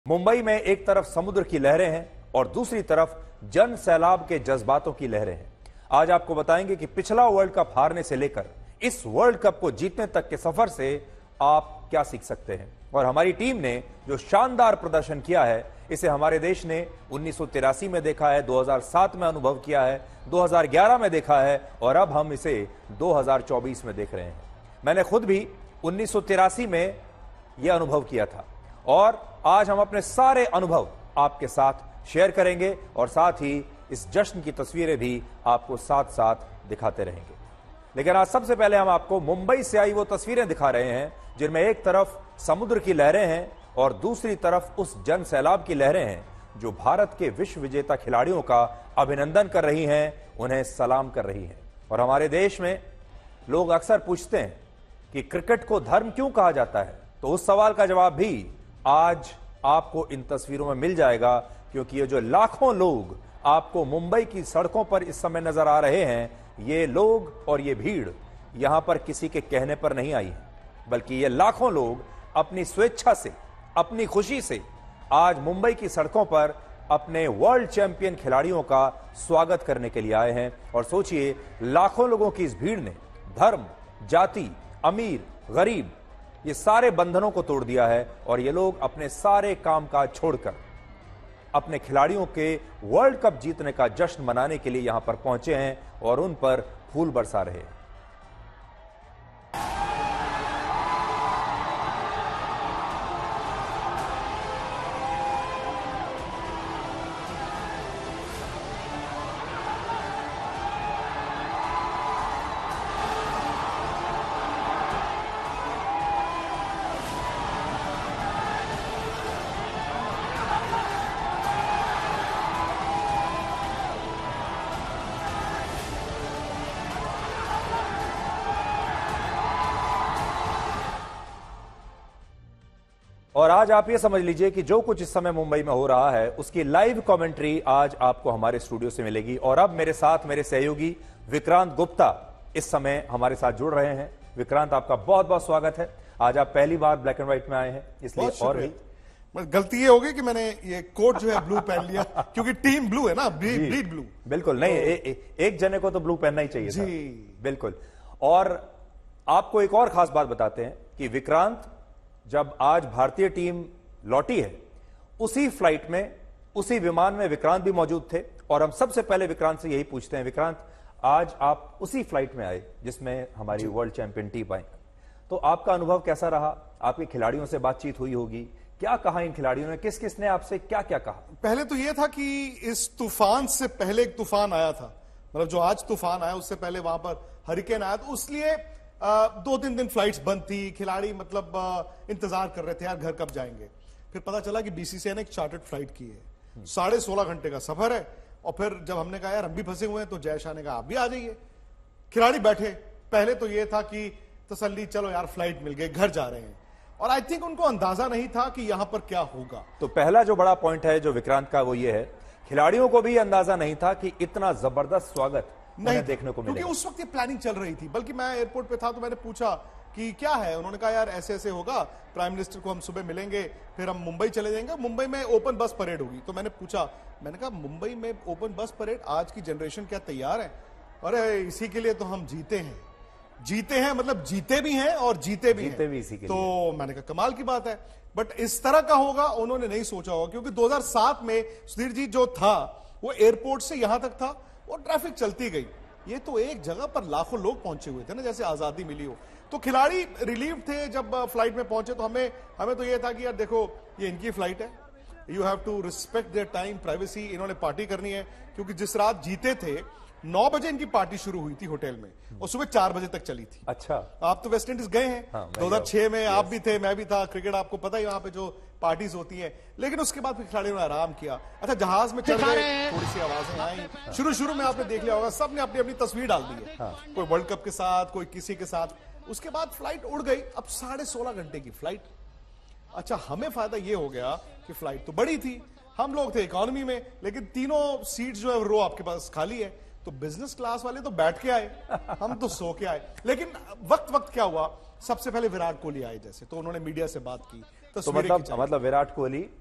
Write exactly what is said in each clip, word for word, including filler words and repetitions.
मुंबई में एक तरफ समुद्र की लहरें हैं और दूसरी तरफ जन सैलाब के जज्बातों की लहरें हैं। आज आपको बताएंगे कि पिछला वर्ल्ड कप हारने से लेकर इस वर्ल्ड कप को जीतने तक के सफर से आप क्या सीख सकते हैं और हमारी टीम ने जो शानदार प्रदर्शन किया है इसे हमारे देश ने उन्नीस सौ तिरासी में देखा है, दो हज़ार सात में अनुभव किया है, दो हज़ार ग्यारह में देखा है और अब हम इसे दो हज़ार चौबीस में देख रहे हैं। मैंने खुद भी उन्नीस सौ तिरासी में यह अनुभव किया था और आज हम अपने सारे अनुभव आपके साथ शेयर करेंगे और साथ ही इस जश्न की तस्वीरें भी आपको साथ साथ दिखाते रहेंगे। लेकिन आज सबसे पहले हम आपको मुंबई से आई वो तस्वीरें दिखा रहे हैं जिनमें एक तरफ समुद्र की लहरें हैं और दूसरी तरफ उस जन सैलाब की लहरें हैं जो भारत के विश्व विजेता खिलाड़ियों का अभिनंदन कर रही हैं, उन्हें सलाम कर रही हैं। और हमारे देश में लोग अक्सर पूछते हैं कि क्रिकेट को धर्म क्यों कहा जाता है, तो उस सवाल का जवाब भी आज आपको इन तस्वीरों में मिल जाएगा, क्योंकि ये जो लाखों लोग आपको मुंबई की सड़कों पर इस समय नजर आ रहे हैं, ये लोग और ये भीड़ यहां पर किसी के कहने पर नहीं आई है, बल्कि ये लाखों लोग अपनी स्वेच्छा से, अपनी खुशी से आज मुंबई की सड़कों पर अपने वर्ल्ड चैंपियन खिलाड़ियों का स्वागत करने के लिए आए हैं। और सोचिए, लाखों लोगों की इस भीड़ ने धर्म, जाति, अमीर, गरीब, ये सारे बंधनों को तोड़ दिया है और ये लोग अपने सारे कामकाज छोड़कर अपने खिलाड़ियों के वर्ल्ड कप जीतने का जश्न मनाने के लिए यहां पर पहुंचे हैं और उन पर फूल बरसा रहे हैं। और आज आप ये समझ लीजिए कि जो कुछ इस समय मुंबई में हो रहा है उसकी लाइव कमेंट्री आज आपको हमारे स्टूडियो से मिलेगी। और अब मेरे साथ मेरे सहयोगी विक्रांत गुप्ता इस समय हमारे साथ जुड़ रहे हैं। विक्रांत, आपका बहुत बहुत स्वागत है। आज आप पहली बार ब्लैक एंड व्हाइट में आए हैं, इसलिए और भी गलती ये होगी कि मैंने ये कोट जो है ब्लू पहन लिया क्योंकि टीम ब्लू है ना, ब्लीड ब्लू। बिल्कुल नहीं, ए, ए, एक जने को तो ब्लू पहनना ही चाहिए जी था। बिल्कुल। और आपको एक और खास बात बताते हैं कि विक्रांत, जब आज भारतीय टीम लौटी है उसी फ्लाइट में, उसी विमान में विक्रांत भी मौजूद थे। और हम सबसे पहले विक्रांत से यही पूछते हैं, विक्रांत, आज आप उसी फ्लाइट में आए जिसमें हमारी वर्ल्ड चैंपियन टीम आई, तो आपका अनुभव कैसा रहा? आपके खिलाड़ियों से बातचीत हुई होगी, क्या कहा इन खिलाड़ियों ने, किस किसने आपसे क्या क्या कहा? पहले तो यह था कि इस तूफान से पहले एक तूफान आया था, मतलब जो आज तूफान आया उससे पहले वहां पर हरिकेन आया, तो इसलिए आ, दो तीन दिन फ्लाइट्स बंद थी, खिलाड़ी मतलब आ, इंतजार कर रहे थे यार घर कब जाएंगे। फिर पता चला कि बीसीसीआई ने एक चार्टर्ड फ्लाइट की है, साढ़े सोलह घंटे का सफर है। और फिर जब हमने कहा यार हम भी फंसे हुए हैं, तो जय शाह ने कहा आप भी आ जाइए। खिलाड़ी बैठे, पहले तो यह था कि तसल्ली, चलो यार फ्लाइट मिल गई, घर जा रहे हैं। और आई थिंक उनको अंदाजा नहीं था कि यहां पर क्या होगा। तो पहला जो बड़ा पॉइंट है जो विक्रांत का, वो ये है, खिलाड़ियों को भी अंदाजा नहीं था कि इतना जबरदस्त स्वागत नहीं देखने को मिलेगा, क्योंकि उस वक्त ये प्लानिंग चल रही थी। बल्कि मैं एयरपोर्ट पे था तो मैंने पूछा कि क्या है, उन्होंने कहा यार ऐसे ऐसे होगा, प्राइम मिनिस्टर को हम सुबह मिलेंगे, फिर हम मुंबई चले जाएंगे, मुंबई में ओपन बस परेड होगी। तो मैंने पूछा, मैंने कहा मुंबई में ओपन बस परेड, आज की जनरेशन क्या तैयार है? अरे इसी के लिए तो हम जीते हैं, जीते हैं मतलब जीते भी हैं और जीते भी जीते हैं भी इसी के तो लिए। मैंने कहा कमाल की बात है। बट इस तरह का होगा उन्होंने नहीं सोचा होगा, क्योंकि दो हज़ार सात में सुधीर जी जो था वो एयरपोर्ट से यहां तक था और ट्रैफिक चलती गई। ये तो एक जगह पर लाखों लोग पहुंचे हुए थे ना, जैसे आजादी मिली हो। तो खिलाड़ी रिलीव थे जब फ्लाइट में पहुंचे। तो हमें हमें तो ये था कि यार देखो ये इनकी फ्लाइट है, you have to respect their time, privacy, इन्होंने पार्टी करनी है। क्योंकि जिस रात जीते थे नौ बजे इनकी पार्टी शुरू हुई थी होटल में और सुबह चार बजे तक चली थी। अच्छा, आप तो वेस्ट इंडीज गए हैं, हाँ, दो हज़ार छह में आप भी थे, मैं भी था। क्रिकेट आपको पता ही, वहां पे जो पार्टीज होती हैं। लेकिन उसके बाद फिर खिलाड़ियों ने आराम किया। अच्छा, जहाज में चढ़ गए, थोड़ी सी आवाजें आई। शुरू शुरू में आपने देख लिया होगा, सबने अपनी अपनी तस्वीर डाल दी है, हाँ। कोई वर्ल्ड कप के साथ, कोई किसी के साथ। उसके बाद फ्लाइट उड़ गई। अब साढ़े सोलह घंटे की फ्लाइट। अच्छा, हमें फायदा यह हो गया कि फ्लाइट तो बड़ी थी, हम लोग थे इकोनॉमी में, लेकिन तीनों सीट जो है रो आपके पास खाली है। तो बिजनेस क्लास वाले तो बैठ के आए, हम तो सो के आए। लेकिन वक्त वक्त क्या हुआ, सबसे पहले विराट कोहली आए जैसे, तो उन्होंने मीडिया से बात की, तो मतलब मतलब विराट कोहली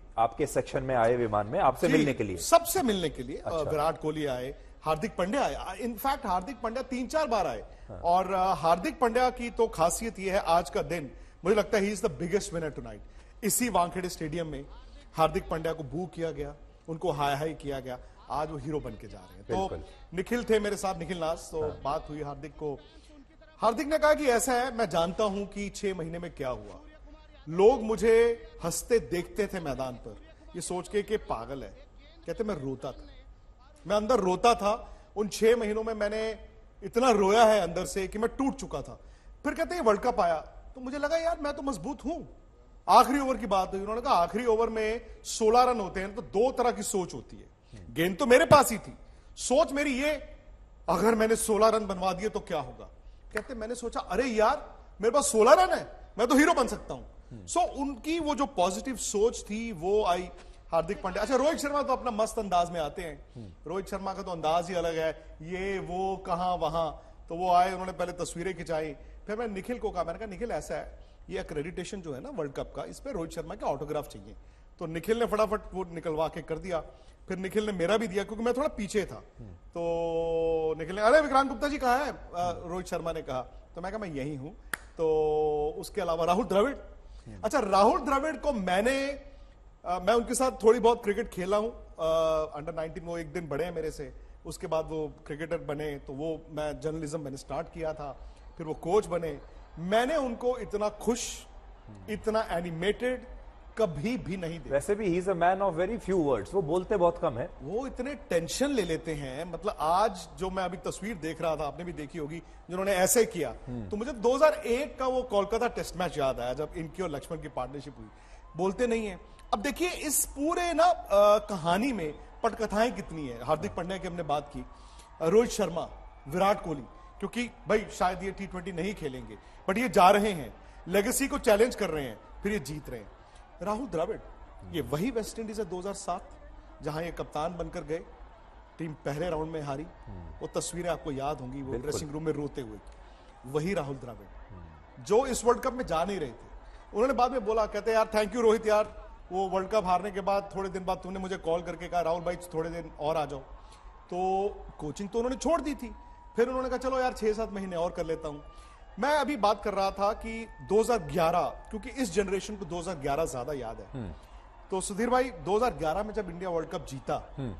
आपके सेक्शन में आए विमान में आपसे मिलने के लिए? सबसे मिलने के लिए। अच्छा। विराट कोहली आए, हार्दिक पांड्या आए, इनफैक्ट हार्दिक पांड्या तीन चार बार आए। हाँ। और हार्दिक पांड्या की तो खासियत यह है, आज का दिन मुझे लगता है he is the biggest winner tonight. इसी वानखेड़े स्टेडियम में हार्दिक पांड्या को बू किया गया, उनको हाई हाई किया गया, आज वो हीरो बन के जा रहे हैं। तो निखिल थे मेरे साथ, निखिल नाथ, तो हाँ। बात हुई हार्दिक को। हार्दिक ने कहा कि ऐसा है, मैं जानता हूं कि छह महीने में क्या हुआ। लोग मुझे हंसते देखते थे मैदान पर, ये सोच के कि पागल है। कहते मैं रोता था, मैं अंदर रोता था। उन छह महीनों में मैंने इतना रोया है अंदर से कि मैं टूट चुका था। फिर कहते हैं वर्ल्ड कप आया तो मुझे लगा यार मैं तो मजबूत हूं। आखिरी ओवर की बात हुई, उन्होंने कहा आखिरी ओवर में सोलह रन होते हैं तो दो तरह की सोच होती है। गेंद तो मेरे पास ही थी, सोच मेरी ये, अगर मैंने सोलह रन बनवा दिए तो क्या होगा। कहते मैंने सोचा अरे यार मेरे पास सोलह रन है, मैं तो हीरो बन सकता हूं। सो so, उनकी वो जो पॉजिटिव सोच थी वो आई हार्दिक पांड्या। अच्छा, रोहित शर्मा तो अपना मस्त अंदाज में आते हैं। रोहित शर्मा का तो अंदाज ही अलग है, ये वो कहां वहां। तो वो आए, उन्होंने पहले तस्वीरें खिंचाई। फिर मैं निखिल को कहा, मैंने कहा निखिल ऐसा है, ये एक्रेडिटेशन जो है ना वर्ल्ड कप का, इस पे रोहित शर्मा के ऑटोग्राफ चाहिए। तो निखिल ने फटाफट वो निकलवा के कर दिया। फिर निखिल ने मेरा भी दिया क्योंकि मैं थोड़ा पीछे था। तो निखिल ने, अरे विक्रांत गुप्ता जी कहाँ है, रोहित शर्मा ने कहा। तो मैं कहा मैं यही हूं। तो उसके अलावा राहुल द्रविड़, अच्छा राहुल द्रविड़ को मैंने आ, मैं उनके साथ थोड़ी बहुत क्रिकेट खेला हूं। अंडर नाइनटीन वो एक दिन बड़े हैं मेरे से, उसके बाद वो क्रिकेटर बने, तो वो मैं जर्नलिज्म मैंने स्टार्ट किया था, फिर वो कोच बने। मैंने उनको इतना खुश, इतना एनिमेटेड कभी भी नहीं देखा। वैसे भी he is a man of very few words, वो बोलते बहुत कम है। वो इतने टेंशन ले लेते हैं। मतलब आज जो मैं अभी तस्वीर देख रहा था, आपने भी देखी होगी, जिन्होंने ऐसे किया, तो मुझे दो हज़ार एक का वो कोलकाता टेस्ट मैच याद आया जब इनकी और लक्ष्मण की पार्टनरशिप हुई। बोलते नहीं है। अब देखिए इस पूरे ना आ, कहानी में पटकथाएं कितनी है। हार्दिक पांड्या की हमने बात की, रोहित शर्मा, विराट कोहली, क्योंकि भाई शायद ये टी ट्वेंटी नहीं खेलेंगे बट ये जा रहे हैं, लेगेसी को चैलेंज कर रहे हैं, फिर ये जीत रहे हैं। राहुल द्रविड़, ये वही वेस्ट इंडीज है दो हज़ार सात जहां ये कप्तान बनकर गए, टीम पहले राउंड में हारी। वो तस्वीरें आपको याद होंगी, वो ड्रेसिंग रूम में रोते हुए। वही राहुल द्रविड़ जो इस वर्ल्ड कप में जा नहीं रहे थे। उन्होंने बाद में बोला, कहते यार थैंक यू रोहित, यार वो वर्ल्ड कप हारने के बाद थोड़े दिन बाद तूने मुझे कॉल करके कहा राहुल भाई थोड़े दिन और आ जाओ। तो कोचिंग तो उन्होंने छोड़ दी थी, फिर उन्होंने कहा चलो यार छह सात महीने और कर लेता हूं। मैं अभी बात कर रहा था कि दो हज़ार ग्यारह, क्योंकि इस जनरेशन को दो हज़ार ग्यारह ज्यादा याद है। तो सुधीर भाई दो हज़ार ग्यारह में जब इंडिया वर्ल्ड कप जीता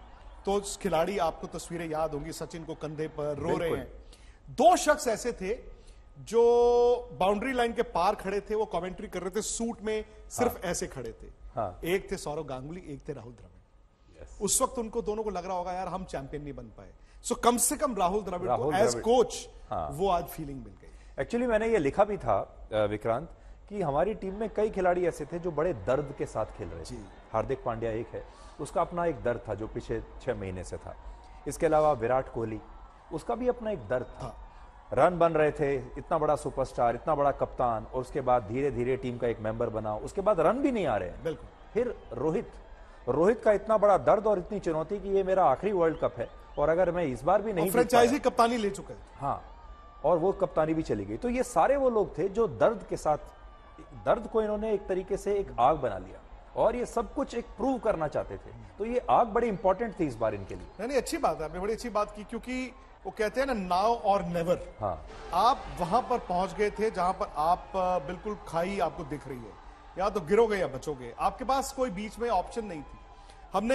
तो खिलाड़ी, आपको तस्वीरें याद होंगी, सचिन को कंधे पर रो रहे हैं। दो शख्स ऐसे थे जो बाउंड्री लाइन के पार खड़े थे, वो कमेंट्री कर रहे थे, सूट में सिर्फ हाँ। ऐसे खड़े थे। हाँ। एक थे सौरव गांगुली, एक थे राहुल द्रविड़। yes. उस वक्त उनको दोनों को लग रहा होगा यार हम चैंपियन नहीं बन पाए। सो so, कम से कम राहुल द्रविड़ को एज कोच हाँ। वो आज फीलिंग मिल गई। एक्चुअली मैंने ये लिखा भी था विक्रांत कि हमारी टीम में कई खिलाड़ी ऐसे थे जो बड़े दर्द के साथ खेल रहे थे। हार्दिक पांड्या एक है, उसका अपना एक दर्द था जो पिछले छह महीने से था। इसके अलावा विराट कोहली, उसका भी अपना एक दर्द था। रन बन रहे थे, इतना बड़ा सुपरस्टार, इतना बड़ा कप्तान, और उसके बाद धीरे धीरे टीम का एक मेंबर बना, उसके बाद रन भी नहीं आ रहे हैं। बिल्कुल। फिर रोहित रोहित का इतना बड़ा दर्द और इतनी चुनौती कि ये मेरा आखिरी वर्ल्ड कप है और अगर मैं इस बार भी नहीं, फ्रेंचाइजी कप्तानी ले चुके हैं। हाँ, और वो कप्तानी भी चली गई। तो ये सारे वो लोग थे जो दर्द के साथ, दर्द को इन्होंने एक तरीके से एक आग बना लिया और ये सब कुछ एक प्रूव करना चाहते थे। तो ये आग बड़ी इंपॉर्टेंट थी इस बार इनके लिए। नहीं नहीं, अच्छी बात है, आपने बड़ी अच्छी बात की, क्योंकि वो कहते हैं ना नाउ और नेवर। हाँ। आप वहां पर पहुंच गए थे जहां पर आप बिल्कुल खाई आपको दिख रही है, या तो गिरोगे या बचोगे, आपके पास कोई बीच में ऑप्शन नहीं थी। हमने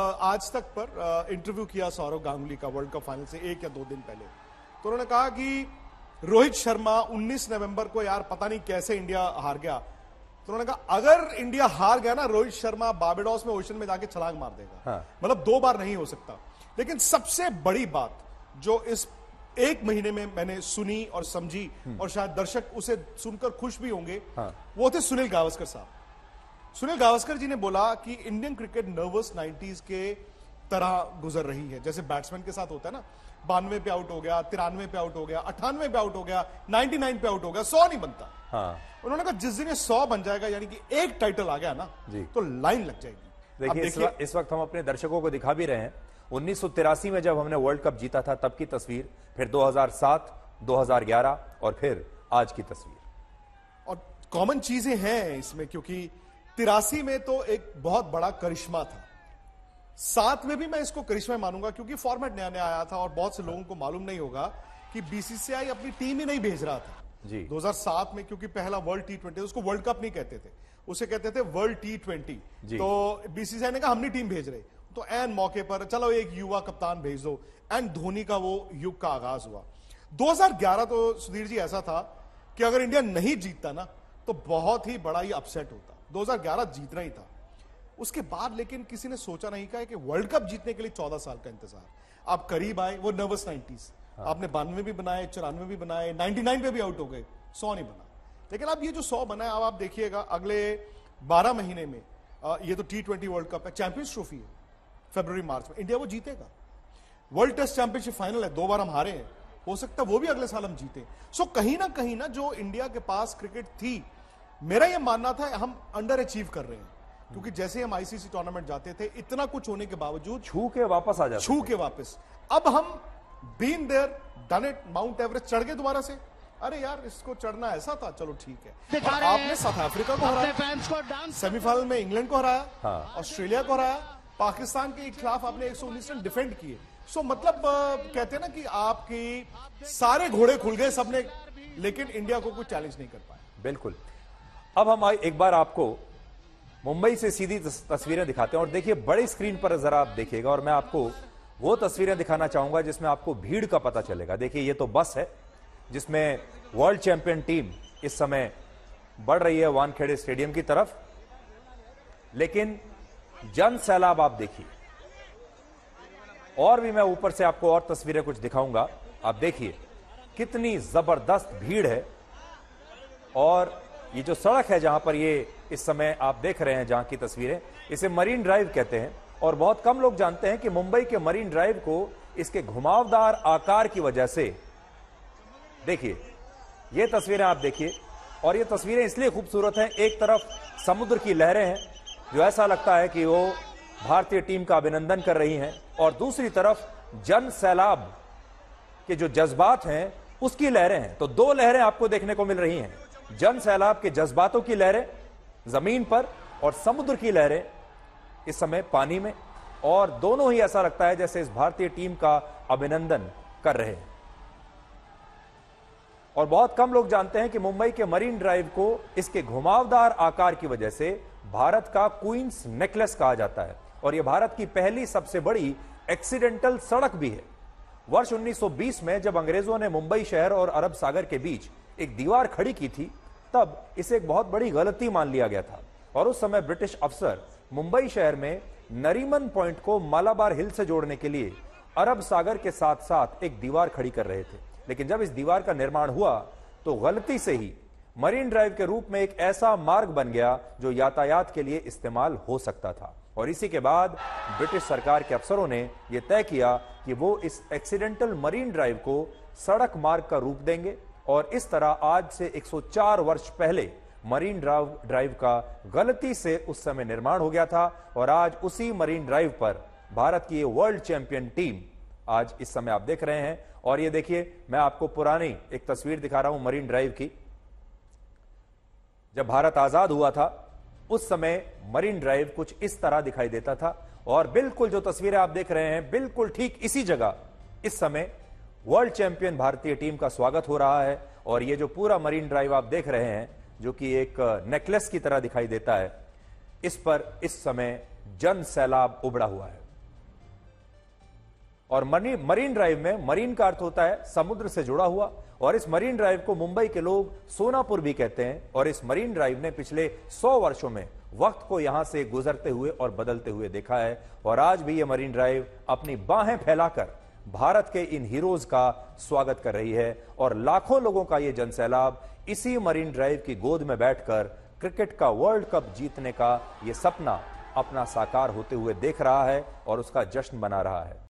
आज तक पर इंटरव्यू किया सौरव गांगुली का वर्ल्ड कप फाइनल से एक या दो दिन पहले, तो उन्होंने कहा कि रोहित शर्मा उन्नीस नवंबर को यार पता नहीं कैसे इंडिया हार गया। तो उन्होंने कहा अगर इंडिया हार गया ना, रोहित शर्मा बारबेडोस में ओशन में जाके छलांग मार देगा। हाँ। मतलब दो बार नहीं हो सकता। लेकिन सबसे बड़ी बात जो इस एक महीने में मैंने सुनी और समझी, और शायद दर्शक उसे सुनकर खुश भी होंगे, हाँ। वो थे सुनील गावस्कर साहब। सुनील गावस्कर जी ने बोला कि इंडियन क्रिकेट नर्वस नाइंटीज़ के तरह गुजर रही है, जैसे बैट्समैन के साथ होता है ना, बानवे पे आउट हो गया, तिरानवे पे आउट हो गया, अट्ठानवे पे आउट हो गया, निन्यानवे पे आउट हो गया, सौ नहीं बनता। हाँ। उन्होंने कहा जिस दिन सौ बन जाएगा, यानी कि एक टाइटल आ गया ना, तो लाइन लग जाएगी। देखिए इस, वक्त, इस वक्त हम अपने दर्शकों को दिखा भी रहे हैं उन्नीस सौ तिरासी में जब हमने वर्ल्ड कप जीता था तब की तस्वीर, फिर दो हज़ार सात, दो हज़ार ग्यारह और फिर आज की तस्वीर। और कॉमन चीजें हैं इसमें, क्योंकि तिरासी में तो एक बहुत बड़ा करिश्मा था। सात में भी मैं इसको करिश्मा मानूंगा क्योंकि फॉर्मेट नया नया आया था और बहुत से लोगों को मालूम नहीं होगा कि बीसीसीआई अपनी टीम ही नहीं भेज रहा था जी। दो हज़ार सात में, क्योंकि पहला वर्ल्ड टी ट्वेंटी, उसको वर्ल्ड कप नहीं कहते थे, उसे कहते थे वर्ल्ड टी ट्वेंटी। तो बीसीसीआई ने कहा हम नहीं टीम भेज रहे, तो एन मौके पर चलो एक युवा कप्तान भेज दो, एंड धोनी का वो युग का आगाज हुआ। दो हज़ार ग्यारह तो सुधीर जी ऐसा था कि अगर इंडिया नहीं जीतता ना तो बहुत ही बड़ा ही अपसेट होता। दो हज़ार ग्यारह जीतना ही था। उसके बाद लेकिन किसी ने सोचा नहीं था कि वर्ल्ड कप जीतने के लिए चौदह साल का इंतजार। आप करीब आए, वो नर्वस नाइंटीज़, हाँ। आपने बानवे भी बनाए, चौरानवे भी बनाए, निन्यानवे पे भी आउट हो गए, सौ नहीं बना। लेकिन अब ये जो सौ बना है, अब आप देखिएगा अगले बारह महीने में, आ, ये तो टी ट्वेंटी वर्ल्ड कप है, चैंपियंस ट्रॉफी है फरवरी मार्च में, इंडिया वो जीतेगा। वर्ल्ड टेस्ट चैंपियनशिप फाइनल है, दो बार हम हारे हैं, हो सकता है वो भी अगले साल हम जीते। सो कहीं ना कहीं ना जो इंडिया के पास क्रिकेट थी, मेरा ये मानना था हम अंडर अचीव कर रहे हैं, क्योंकि जैसे हम आईसीसी टूर्नामेंट जाते थे, इतना कुछ होने के बावजूद छू के वापस आ जाते छू के वापस। अब हम been there done it, Mount Everest चढ़ गए दोबारा से। अरे यार इसको चढ़ना ऐसा था, चलो ठीक है। और आपने साउथ अफ्रीका को हराया, सेमीफाइनल में इंग्लैंड को हराया, हाँ। ऑस्ट्रेलिया को हराया, पाकिस्तान के खिलाफ आपने एक सौ उन्नीस रन डिफेंड किए। सो मतलब कहते हैं ना कि आपकी सारे घोड़े खुल गए सबने, लेकिन इंडिया को कोई चैलेंज नहीं कर पाया। बिल्कुल। अब हम एक बार आपको मुंबई से सीधी तस्वीरें दिखाते हैं और देखिए बड़ी स्क्रीन पर जरा आप देखिएगा, और मैं आपको वो तस्वीरें दिखाना चाहूंगा जिसमें आपको भीड़ का पता चलेगा। देखिए ये तो बस है जिसमें वर्ल्ड चैंपियन टीम इस समय बढ़ रही है वानखेड़े स्टेडियम की तरफ, लेकिन जन सैलाब आप देखिए। और भी मैं ऊपर से आपको और तस्वीरें कुछ दिखाऊंगा। आप देखिए कितनी जबरदस्त भीड़ है, और ये जो सड़क है जहां पर ये इस समय आप देख रहे हैं, जहां की तस्वीरें, इसे मरीन ड्राइव कहते हैं। और बहुत कम लोग जानते हैं कि मुंबई के मरीन ड्राइव को इसके घुमावदार आकार की वजह से, देखिए ये तस्वीरें आप देखिए, और ये तस्वीरें इसलिए खूबसूरत हैं, एक तरफ समुद्र की लहरें हैं जो ऐसा लगता है कि वो भारतीय टीम का अभिनंदन कर रही हैं, और दूसरी तरफ जन सैलाब के जो जज्बात हैं उसकी लहरें हैं। तो दो लहरें आपको देखने को मिल रही हैं, जन सैलाब के जज्बातों की लहरें जमीन पर और समुद्र की लहरें इस समय पानी में, और दोनों ही ऐसा लगता है जैसे इस भारतीय टीम का अभिनंदन कर रहे हैं। और बहुत कम लोग जानते हैं कि मुंबई के मरीन ड्राइव को इसके घुमावदार आकार की वजह से भारत का क्वींस नेकलेस कहा जाता है, और यह भारत की पहली सबसे बड़ी एक्सीडेंटल सड़क भी है। वर्ष उन्नीस सौ बीस में जब अंग्रेजों ने मुंबई शहर और अरब सागर के बीच एक दीवार खड़ी की थी, तब इसे एक बहुत बड़ी गलती मान लिया गया था, और उस समय ब्रिटिश अफसर मुंबई शहर में नरीमन पॉइंट को मालाबार हिल से जोड़ने के लिए अरब सागर के साथ साथ एक दीवार खड़ी कर रहे थे। लेकिन जब इस दीवार का निर्माण हुआ तो गलती से ही मरीन ड्राइव के रूप में एक ऐसा मार्ग बन गया जो यातायात के लिए इस्तेमाल हो सकता था, और इसी के बाद ब्रिटिश सरकार के अफसरों ने यह तय किया कि वो इस एक्सीडेंटल मरीन ड्राइव को सड़क मार्ग का रूप देंगे, और इस तरह आज से एक सौ चार वर्ष पहले मरीन ड्राइव ड्राइव का गलती से उस समय निर्माण हो गया था, और आज उसी मरीन ड्राइव पर भारत की वर्ल्ड चैंपियन टीम आज इस समय आप देख रहे हैं। और ये देखिए, मैं आपको पुरानी एक तस्वीर दिखा रहा हूं मरीन ड्राइव की। जब भारत आजाद हुआ था उस समय मरीन ड्राइव कुछ इस तरह दिखाई देता था, और बिल्कुल जो तस्वीरें आप देख रहे हैं, बिल्कुल ठीक इसी जगह इस समय वर्ल्ड चैंपियन भारतीय टीम का स्वागत हो रहा है। और ये जो पूरा मरीन ड्राइव आप देख रहे हैं, जो कि एक नेकलेस की तरह दिखाई देता है, इस पर इस समय जन सैलाब उबड़ा हुआ है। और मरीन ड्राइव में, मरीन का अर्थ होता है समुद्र से जुड़ा हुआ, और इस मरीन ड्राइव को मुंबई के लोग सोनापुर भी कहते हैं। और इस मरीन ड्राइव ने पिछले सौ वर्षों में वक्त को यहां से गुजरते हुए और बदलते हुए देखा है, और आज भी यह मरीन ड्राइव अपनी बाहें फैलाकर भारत के इन हीरोज का स्वागत कर रही है। और लाखों लोगों का यह जनसैलाब इसी मरीन ड्राइव की गोद में बैठकर क्रिकेट का वर्ल्ड कप जीतने का यह सपना अपना साकार होते हुए देख रहा है और उसका जश्न मना रहा है।